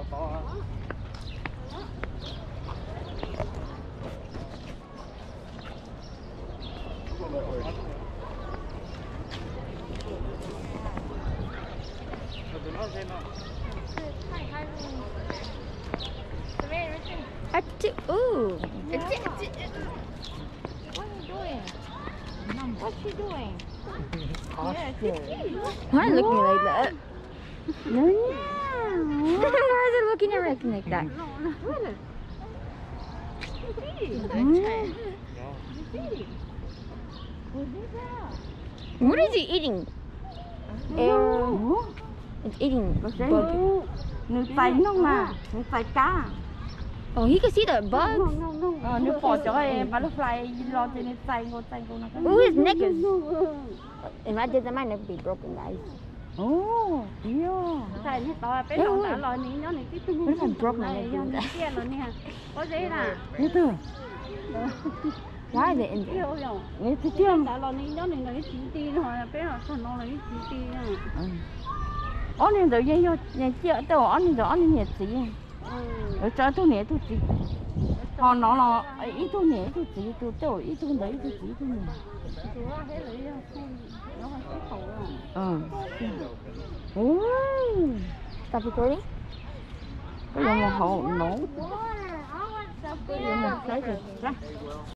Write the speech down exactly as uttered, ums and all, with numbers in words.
Achoo, ooh. Achoo, achoo. What are you doing? What's she doing? Why look at me like that? No, yeah. Why is it looking at me like that? What is he eating? Uh, it's eating bug. Oh, he can see the bug. Ooh, his neck is. Imagine that might never be broken, guys. Oh, yeah. What if I broke my neck? Why are they in there? Ông nên rồi dây vô, nhà chia tôi ông nên rồi ông nên nhiệt gì, rồi cho tôi nhẹ tôi chỉ, họ nó là ít tôi nhẹ tôi chỉ tôi tôi ít tôi đấy tôi chỉ tôi nhẹ. Ừ. Ooh. Stop recording. Cái là một hộ nổ. Cái là một cái gì đó.